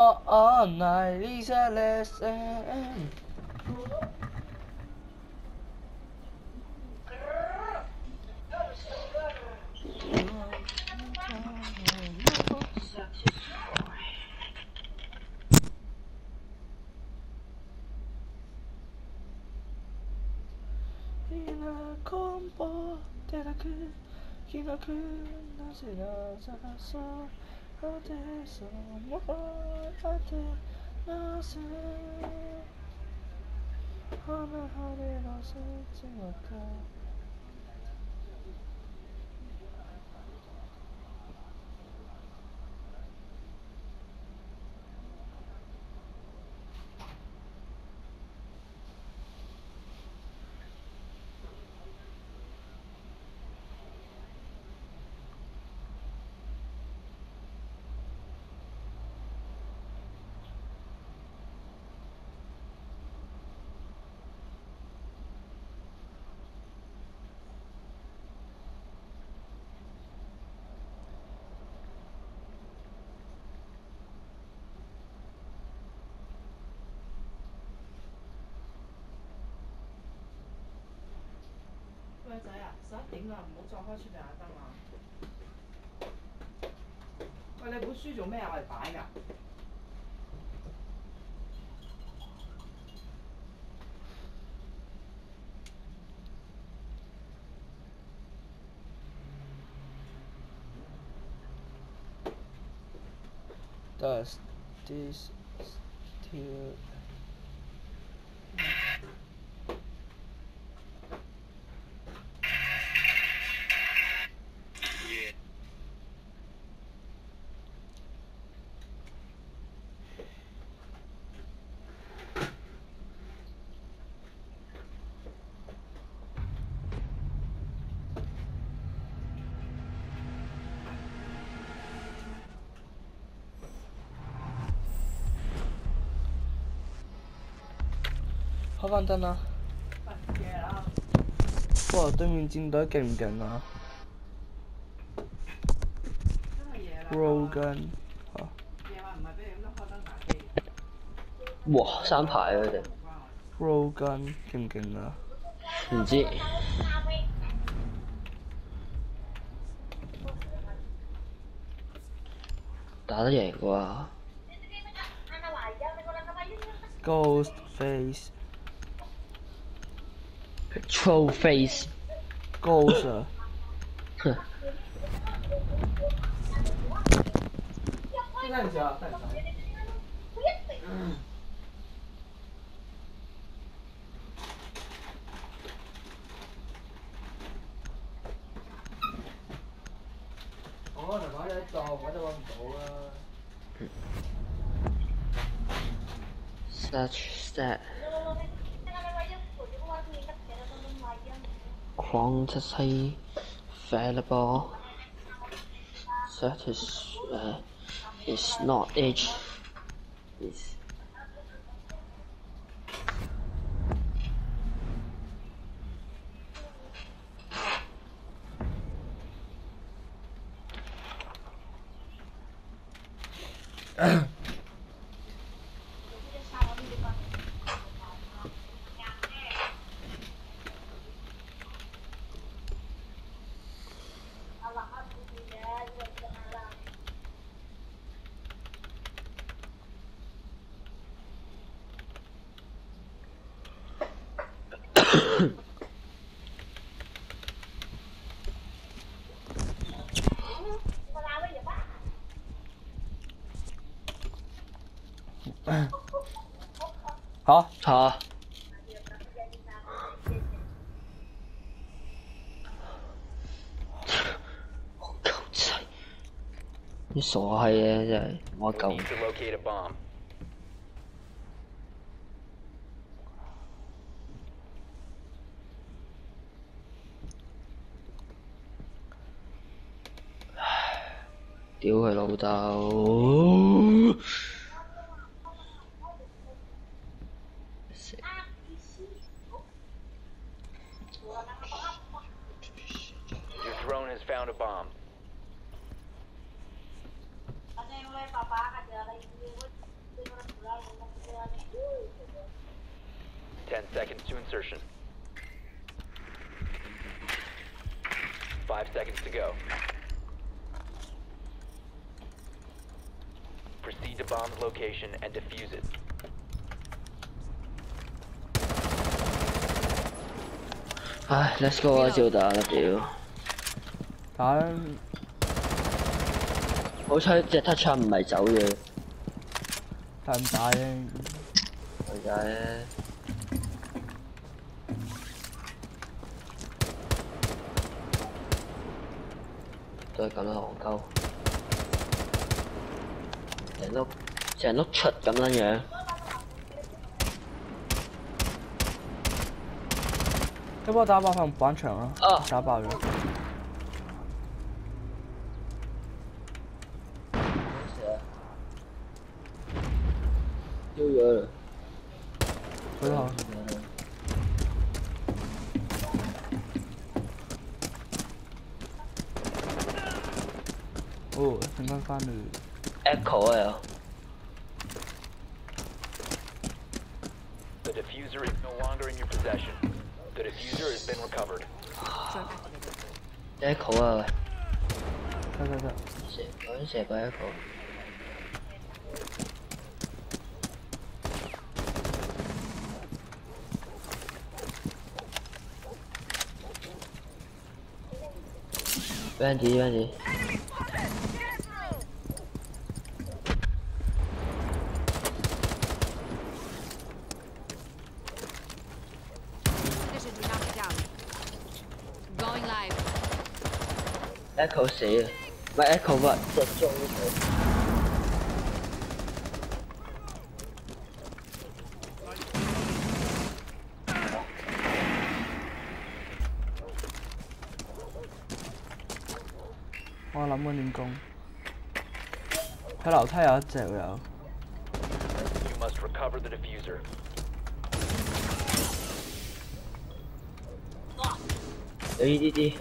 all night, Lisa, listen. 喂仔啊，11點啦，唔好再開出邊眼燈啦。喂，你本書做咩啊？我嚟擺㗎。 Does this still開翻燈啦！ 乜嘢啦？ 哇！對面戰隊勁唔勁啊真係夜啦。 ？Rogan 嚇。 夜晚唔係俾你咁樣開燈打機。 哇！3排啊佢哋。 Rogan 勁唔勁啊？ 唔知。打得贏啩 Ghostface ？Troll face。 Ghost 啊！ 哼。 等陣啊，等陣。我同埋你撞，我都揾唔到啦。 Such that quantity available that is not each is 嚇嚇。狗仔，啲傻閪嘅真係，我夠。屌佢老豆！ Found a bomb. 10 seconds to insertion. 5 seconds to go. Proceed to bomb's location and defuse it. 唉 ，let's go 啊，照打啦屌！ 打好彩隻 touch 唔係走嘅， 打唔打啫？ 點解咧？都係咁啦，戇鳩，成碌出咁樣樣。 要不要打爆放板場啊？ 啊！ 打爆咗。 丟咗啦！ 回頭。哦，陣間翻嚟。 Echo 啊又。 The diffuser is no longer in your possession. The diffuser has been recovered. Echo 啊喂！ 得。 射個 Echo。Randy。Echo 死啊！唔係 Echo 乜？即係中佢。 我諗緊點攻。喺樓梯有一隻有。 You must recover the diffuser. 有呢啲。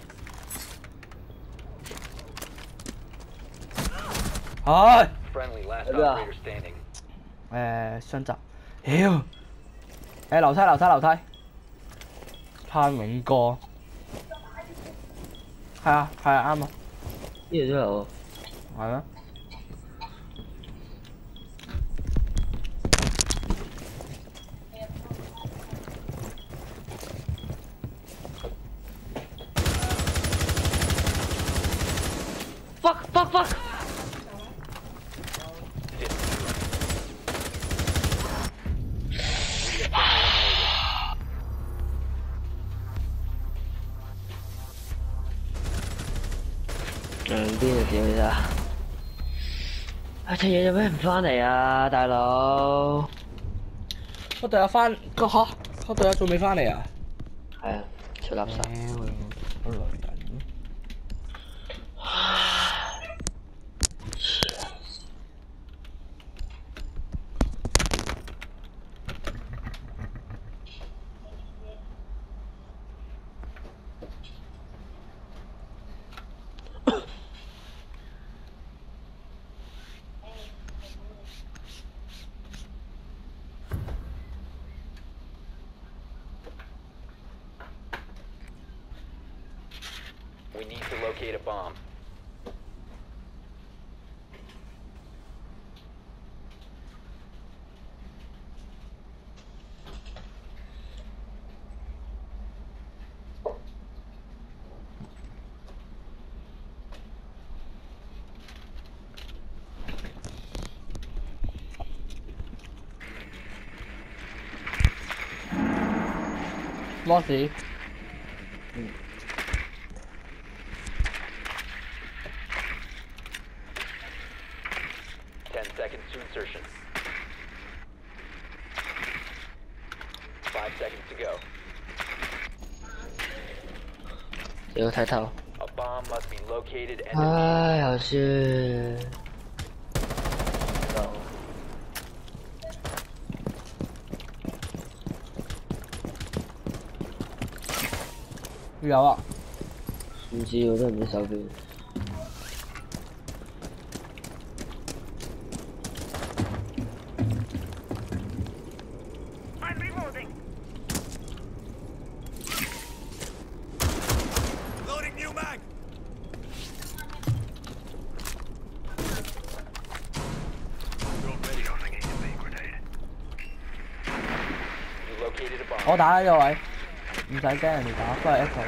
唉。 Friendly last operator standing. 雙閘。妖！樓梯。攀永哥。係啊，啱啊。 呢度都有。 係咩？ fuck！ 邊度屌你咋？隻嘢做咩唔返嚟啊，大佬？ 我隊友翻個嚇，我隊友仲未翻嚟啊？ 係啊，出垃圾。 個女人。 We need to locate a bomb. Lossy. 10 seconds to insertion. 5 seconds to go. 有睇頭。 A bomb must be located and 唉，又輸。 有啊。 唔知喎，都唔知手邊。 我打呢個位，唔使驚人哋打，都係 echo。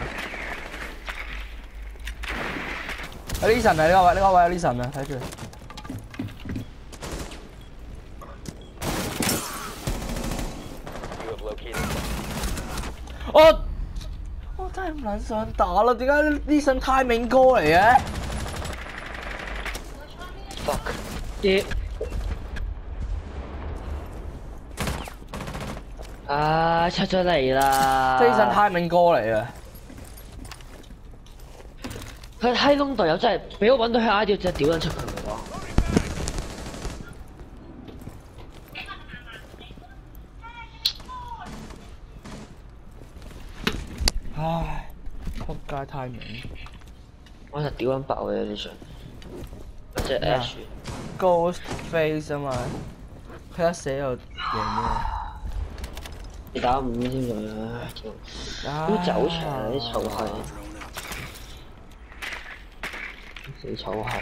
有 Lesion 啊！呢個位有 Lesion啊，睇住。我真係唔撚想打啦，點解 Lesion timing 歌嚟嘅 ？Fuck！ 跌。啊！出咗嚟啦！ Lesion timing 歌嚟嘅。 佢閪窿隊友真係俾我揾到佢 I 掉，真係屌撚出佢喎！ 唉，仆街 timing。 我就屌撚爆佢呢場，嗰隻 Ash。Ghost face 啊嘛，佢一死就贏咗。 你打5添仲都走場啊啲臭閪，死臭閪！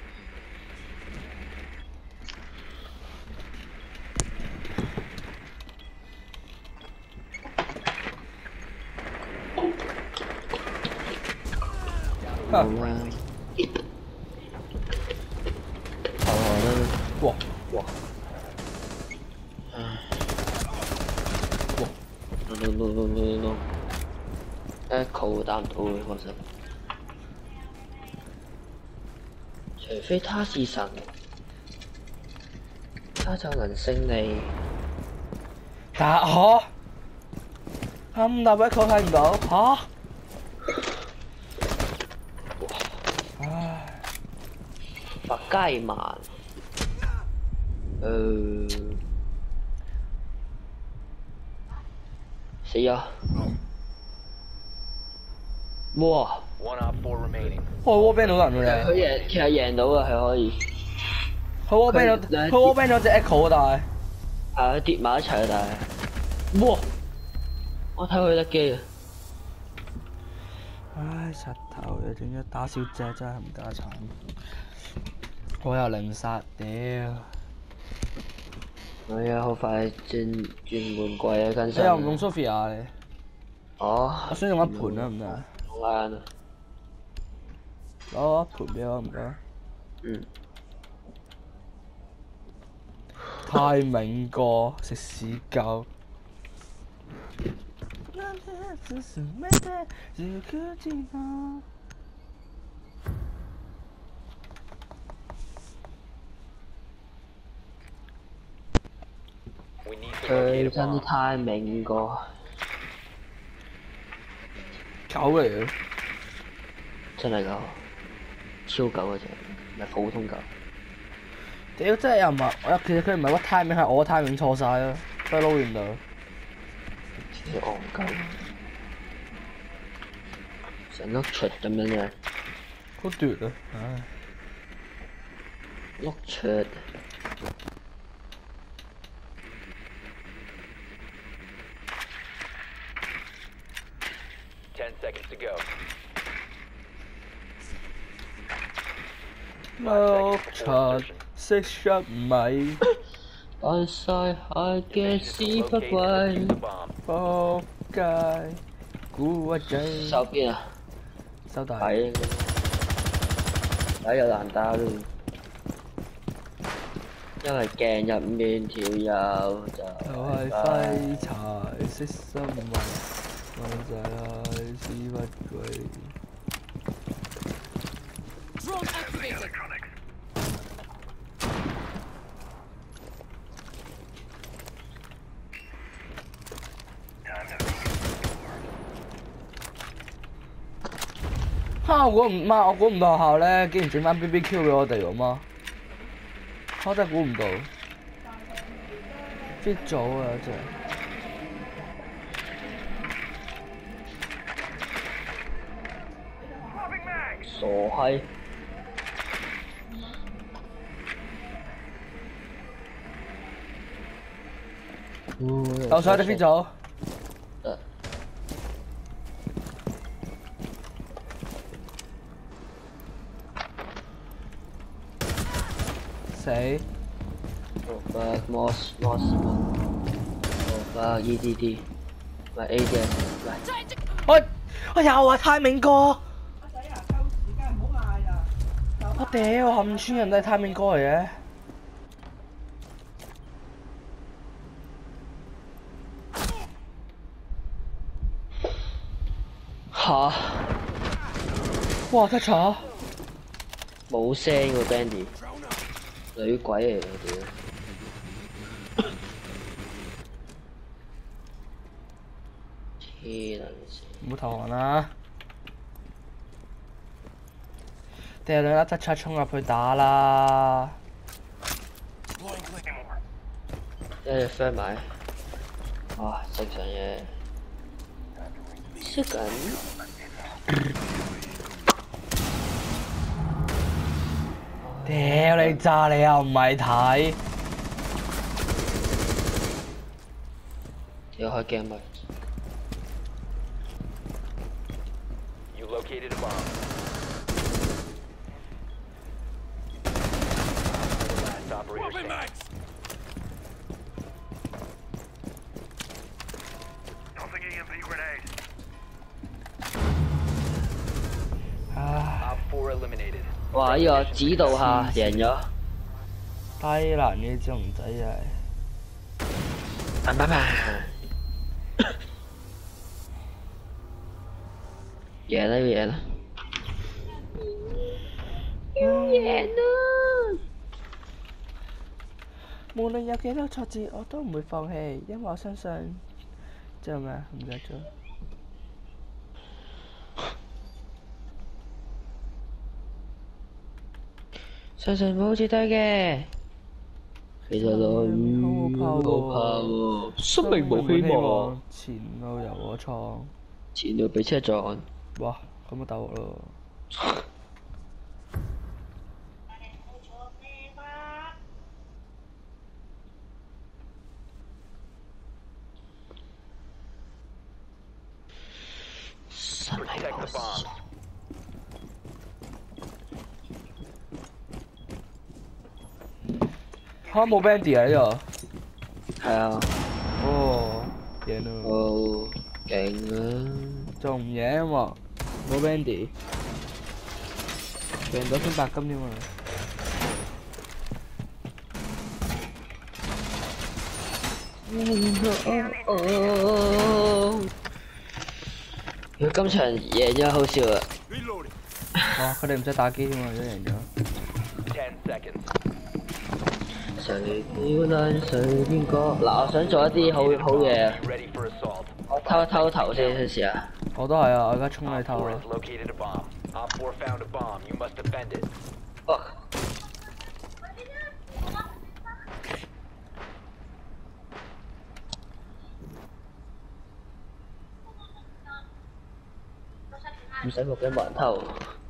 好啦，好啦， 哇！ No Echo 打唔到嘅確實，除非他是神，他就能勝利。 打嚇咁大 Echo 睇唔到嚇？唉， 白雞曼，死咗！哇！ 開 wallbang 到人嘅， 其實贏到嘅係可以。 佢 wallbang 咗隻 Echo 啊， 但係跌埋一齊啊，但係哇！我睇佢得機啊！ 唉，柒頭嘅，點解打小姐真係唔家產？我又零殺，屌！ 係啊，好快轉換季啊，跟上。 你又唔用 Sophia 你？ 哦。 我想用一盤啊，唔得啊？ 好啱啊！ 攞一盤俾我唔該。 嗯。 太明過食屎狗。 佢真係太明過， 狗嚟嘅， 真係狗，超狗嗰隻，唔係普通狗。 屌真係又唔係，其實佢唔係屈 timing，係我 timing 錯晒啦，都係撈完到。 啲戇鳩，成碌柒咁樣嘅。 好奪啊！唉， 碌柒。 10 seconds to go. 碌柒識出米， 扮晒下嘅屎忽鬼， 仆街，古惑仔。 收邊啊？ 收大。 係啊，底有難打咯，因為鏡入面條友就係廢柴識心運，扮晒下屎忽鬼。 Drone activated. 我估唔到學校咧，竟然整翻 BBQ 俾我哋喎媽！我真係估唔到 ，fit 咗啊真係。 傻閪！ 有水都 fit 咗。死 Moss， EDD。 咪 A 啫， 喂，我又話泰明哥， 阿仔啊，夠時間唔好嗌啦。 我屌冚村人都係泰明哥嚟嘅。 嚇！ 哇！得咗， 冇聲喎 Bandy， 女鬼嚟嘅屌！黐撚線！ 唔好投降啦！掉兩粒質叉衝入去打啦！ 一隻 friend 買，哇！正常嘢，識緊。 屌你炸你又唔係睇， 要開鏡咪？ You located a bomb. Last operator standing. Tossing EMP grenade. 唉， Op 4 eliminated. 哇！呢個指導下贏咗， 低能嘅隻龍仔真係。 砰砰砰！贏啦！要贏啦！要贏啦！ 無論有幾多挫折，我都唔會放棄，因為我相信，知道咩？唔記得咗。 相信冇絕對嘅，其實都好怕喎，生命無希望， 前路由我創。 前路被車撞。 哇！咁就大鑊咯。 Protect the bombs. 嚇冇 Bandy 啊呢度。 係啊， 哦，贏咯。 哦，勁啊！ 仲唔贏喎？冇 Bandy，贏咗先白金添啊！ 佢今場贏咗好笑啊！ Reloading. 哇！佢哋唔使打機添啊，都贏咗。 10 seconds. 誰要難誰邊個？嗱，我想做一啲好嘢啊！ Be ready for assault. 我偷一偷頭先試下。 我都係啊！我而家衝你 Op 頭 4 啊！ has located a bomb. Op 4 found a bomb. You must defend it. 哇！唔使木嘅冇人偷。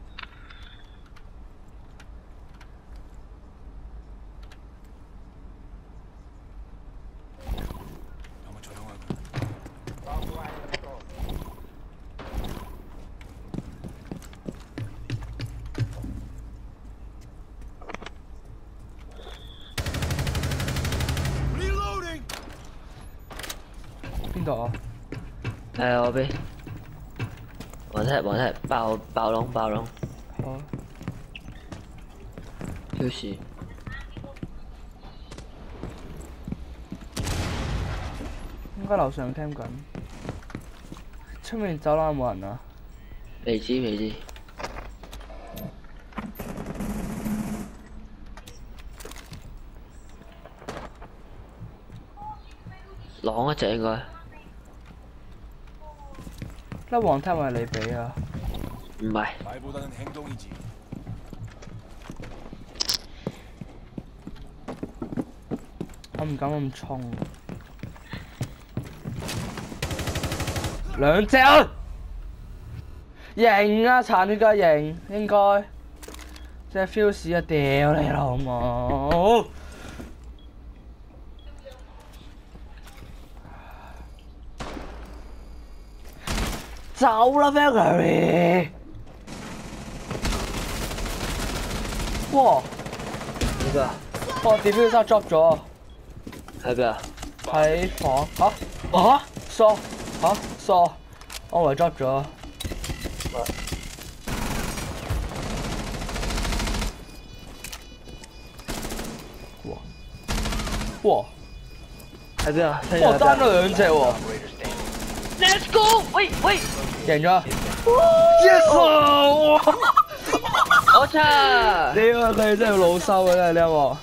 Reloading. 邊度啊？ 係我邊。黃踢爆窿。 好。 挑事。 應該樓上聽緊。出面走廊有冇人啊？ 未知。朗一隻應該。 粒黃梯係你俾啊？ 唔係。 말보다는 행동이지. 我唔敢咁衝。兩隻啊！型啊！殘血嘅型應該。隻 fuse 啊！屌你老母！走啦 Valkyrie！ 哇！ 呢個我 diffuser drop 咗。 喺邊啊？ 喺房嚇傻嚇傻，我以為執咗。哇！ 喺邊啊？ 哇，單咗兩隻喎 ！Let's go！ 喂， 贏咗 ！Yes！ 哇！ 我擦！ 屌啊！佢哋真係老收嘅真係呢一幕。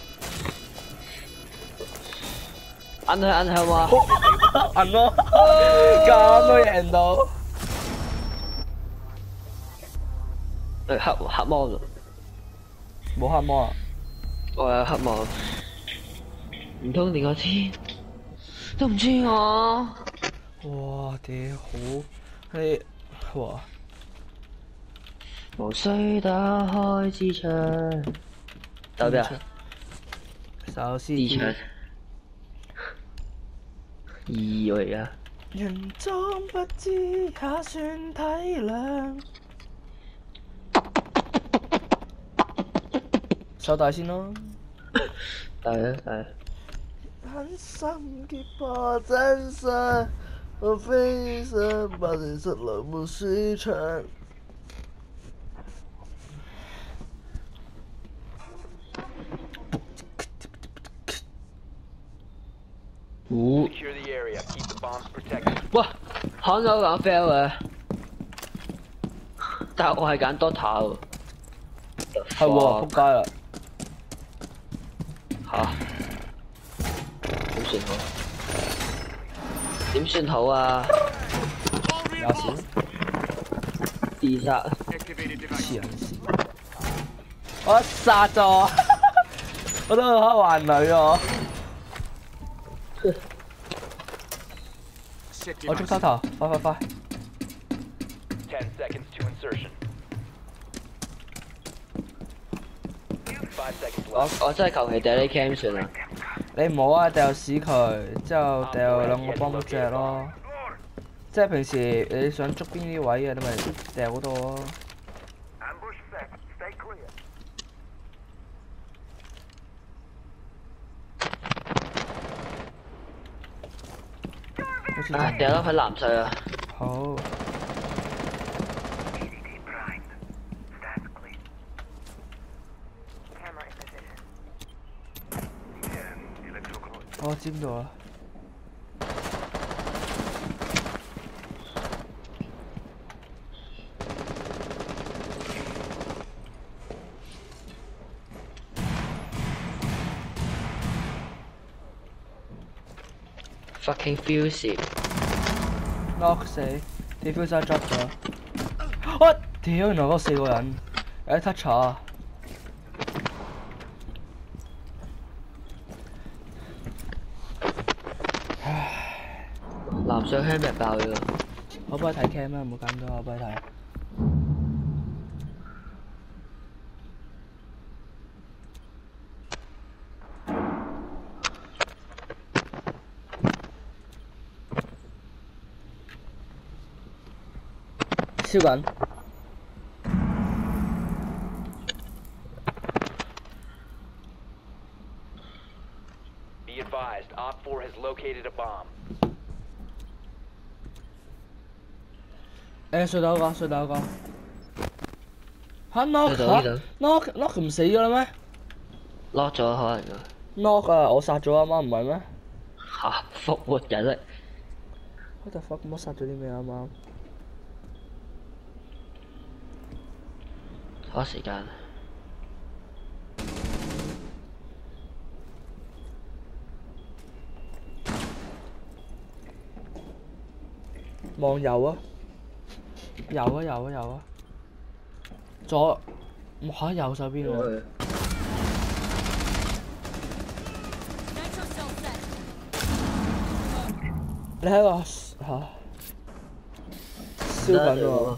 摁佢好嘛？ 摁咯，咁都贏到。 黑魔㗎。 冇黑魔啊！ 我有黑魔。唔通連我知都唔知我？ 哇！屌好你哇！ 無需打開支槍。走邊啊？ 手撕支槍。我而家。 人裝不知也算體諒。手大先咯。 大啊！ 狠心揭破真相，我非想把現實來沒市場。 Secure the area. Keep the bombs protected. 哇！行咗揀 fail 嘅，但係我係揀 Dota 喎。 係喎，仆街啦！ 嚇？點算好啊？ 有錢自殺。 黐人線！我殺咗我，我都好還女喎。我捉收頭，快！ 10 seconds to insertion. 5 seconds left. 我真係求其掉啲 cam 算啦。 你唔好啊，掉屎佢，之後掉兩個幫隻咯。即係平時你想捉邊啲位嘅，你咪掉嗰度咯。 啊！掉咗喺藍水啊！ 好。我尖咗啦。 Fucking fuse knock 死 ，diffuser drop 咗。我屌，原來嗰4個人，有啲 touch 啊！ 藍水 helmet 爆咗。 我幫你睇 cam 啦，唔好咁多，我幫你睇。燒緊。 Be advised, Op 4 has located a bomb. 隧道個。嚇 knock 唔死咗啦咩 lock 咗可能㗎。 ？knock 啊，我殺咗啱啱唔係咩嚇！復活人咧。 ？What the fuck？我殺咗啲咩啱啱？ 拖時間。 望右啊！右啊！左，嚇右手邊喎。你喺個嚇燒緊喎！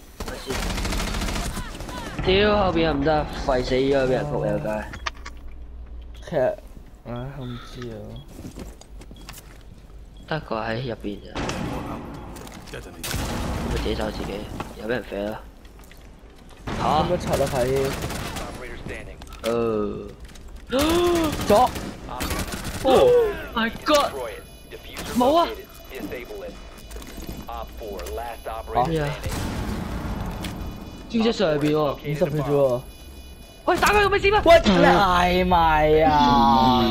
屌後邊又唔得，廢死咗俾人仆有街。 其實，唉，我唔知啊。 得個喺入邊咋。咪自己走自己，又俾人飛啦。嚇！ 咁樣拆得睇。 Operator standing. 左。Oh my god！ Destroy it. Diffuser 冇啊！ located. Disable it. 4, last operator Yeah. standing. 招隻上邊喎 ，20票啫喎。 喂，打佢個咩先啊？ 喂，你係咪啊？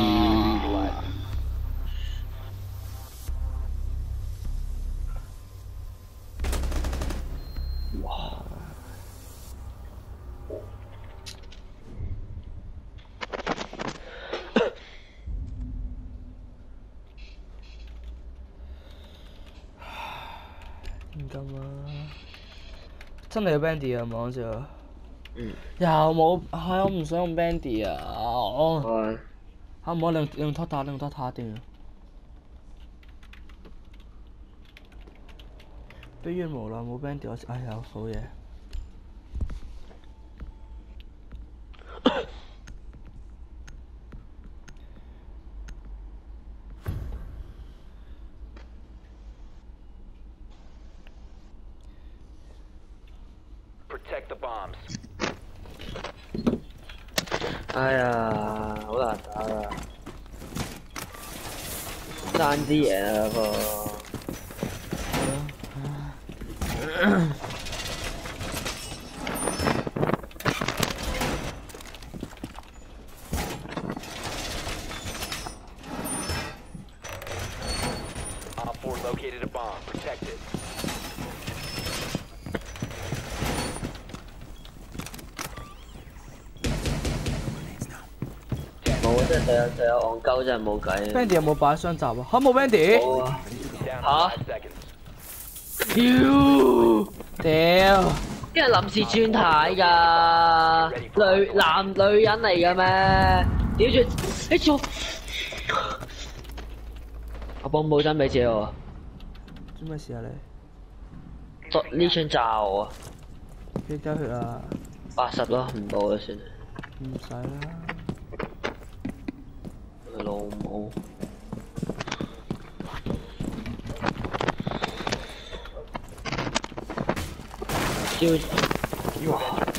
唔咁啊！真係有 Bandy 啊，唔係講笑。又冇，係我唔想用 Bandy 啊！我嚇唔好你用拖打，你用拖打定啊！悲怨無奈冇 Bandy， 我哎有好嘢。 Protect the bombs. 哎呀，好難打啊！爭啲嘢啊個。 Op 4 located a bomb. Protect it. 冇啊！真係隊友戇鳩，真係冇計。 Bandy 有冇擺雙閘啊？嚇冇 Bandy？ 冇啊！ Down to 5 seconds. 屌！ 啲人臨時轉軚㗎，女人嚟嘅咩？屌住你做！阿幫冇真俾借我， 做咩事啊你？ 作呢槍炸我啊幾多血啊？ ！80咯，唔到啦算。 唔使啦。 佢老母！招哇！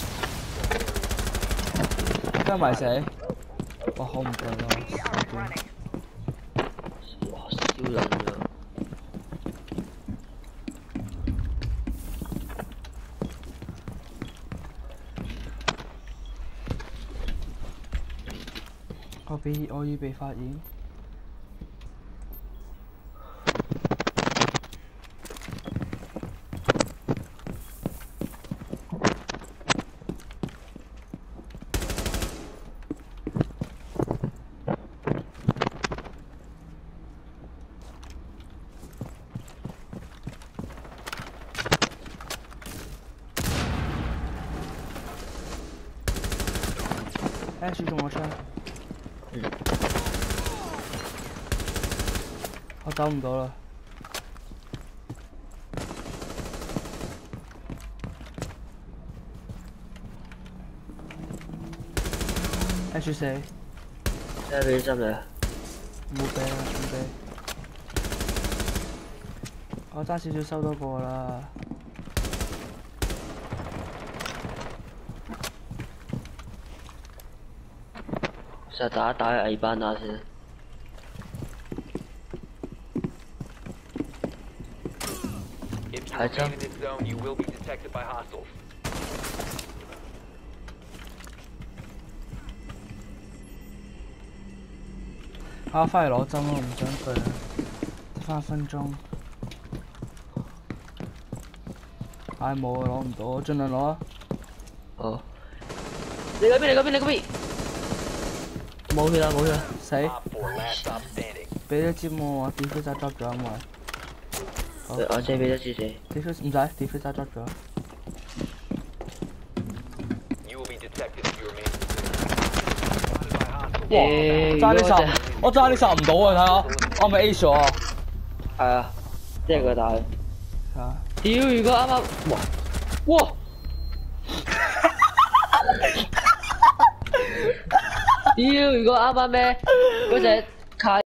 跟埋死！哇，好唔對咯！ 哇！燒撚咗！ 我已被發現。Ash 中我槍。我走唔到啦。Ash 死。 真係俾心你啊！ 冇俾啊，唔俾。我爭少少收多個啦。 實打一打去藝班打先。 If you remain in this zone, you will be detected by hostiles. 我翻嚟攞針咯，唔想對啊，得翻1分鐘。唉冇啊，攞唔到，我盡量攞啊。 好。你嗰邊，你嗰邊，你嗰邊。冇血啦，冇血啦。死。 Op 4 last stop standing. 俾咗尖我，defuse 揸 drop 咗，因為。 我借俾咗支死。 defuse 唔使 defuse 揸 drop 咗。 You will be detected if you remain in this zone. 哇！揸呢殺，我揸呢殺唔到啊！睇下，我咪 A 咗啊！ 係啊，即係佢打。 係啊。 屌！如果啱啱，哇！屌！如果啱啱咩嗰隻？